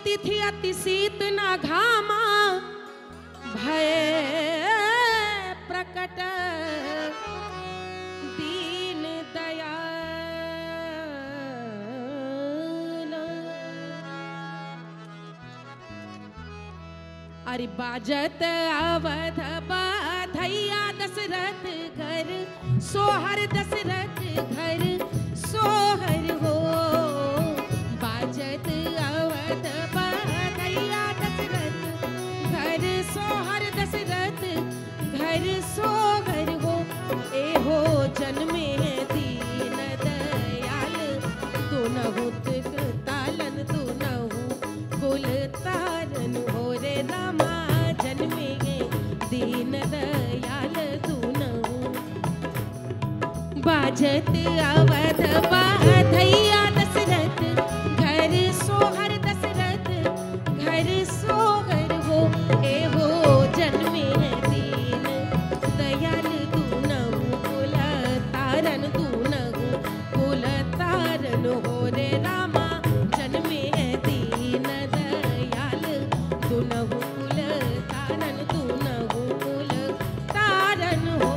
तिथि अति शीत न घामा भय प्रकट दीन दयाल। अरे बाजत अवध बधैया दशरथ घर सोहर दशरथ घर सोहर हो। बाजत अवध बधैया दशरथ घर सोहर दशरथ घर सोहर हो। ए हो जन्मे दीन दयाल तू न हो तालन तू न हो कुल तारन हो रे रामा जन्मे दीन दयाल तू न हो। बाजत अवध बधैया दशरथ घर सोहर दशरथ घर सोहर हो। ए हो जन्मे दीन दयाल तू न हो कुल तारन तू न हो कुल तारन हो रे रामा जन्मे दीन दयाल तू न हो कुल तारन तू न हो कुल तारन हो।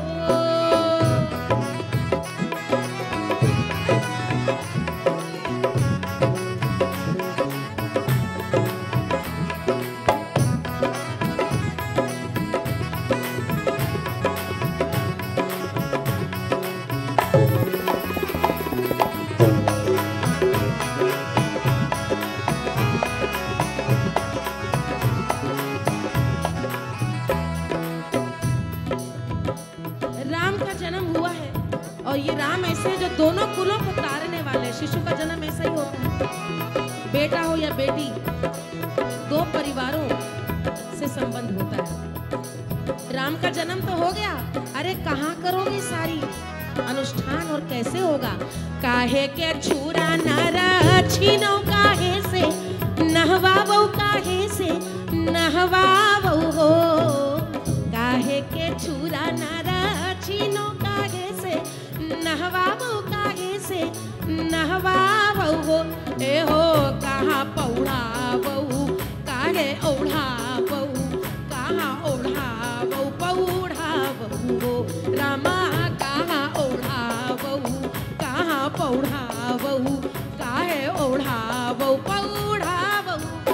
राम का जन्म हुआ है और ये राम ऐसे जो दोनों कुलों को तारने वाले हैं। शिशु का जन्म ऐसा ही होता है, बेटा हो या बेटी, दो परिवारों से संबंध होता है। राम का जन्म तो हो गया, अरे कहाँ करोगे सारी अनुष्ठान और कैसे होगा? काहे के छुरा नारा छीनो काहे से नहवावो काहे से नहवावो हो। काहे के छुरा नारा छीनो काहे से नहवावो काहे से नहवावो हो। ए हो कहाँ पौड़ावो काहे ओढ़ावो कहाँ ओढ़ावो पौड़ावो हो। रामा कहाँ ओढ़ावो कहाँ पौड़ावो काहे ओढ़ावो पौड़ावो हो।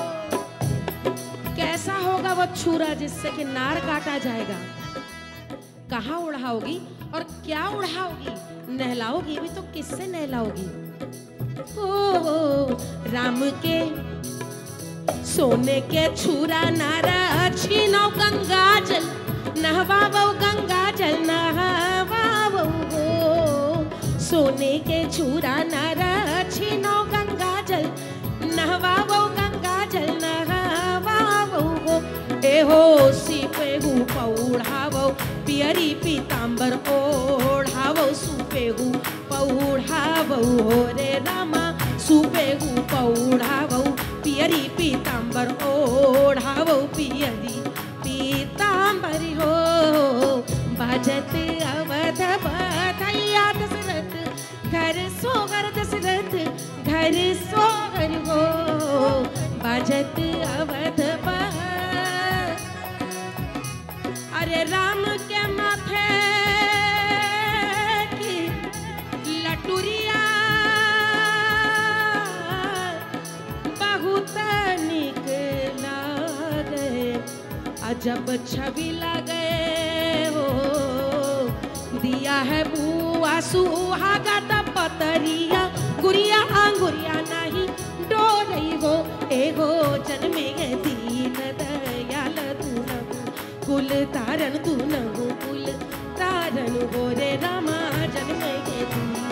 कैसा होगा वो छुरा जिससे कि नार काटा जाएगा? कहाँ उड़ाओगी और क्या उड़ाओगी? नहलाओगी भी तो किससे नहलाओगी? ओ राम के सोने के छुरा नारा छीनो गंगा जल नहवावो गंगा जल नहवावो हो। सोने के छुरा नारा छीनो गंगा जल नहवावो गंगा जल नहवावो हो। ए हो सीपे हु पौढ़ावो पियरी पीतांबर ओढ़ावो सूपे हु पौढ़ावो हो रे रामा सूपे हु पौढ़ावो पियरी पीतांबर ओढ़ावो पियरी पीतांबर हो। बाजत अवध बधैया दशरथ घर सोहर दशरथ घर सोहर हो। बाजत अवध अरे राम के माथे की लटुरिया बहुत निक लागे अजब छवि लगे हो। दिया है बुआ सुहागा पतरिया गुड़िया आंगुरिया नहीं डोरई हो। एगो जन्मे दीन दयाल तू न हो कुल तारन तू न हो कुल तारन हो रे रामा जन्मे दीन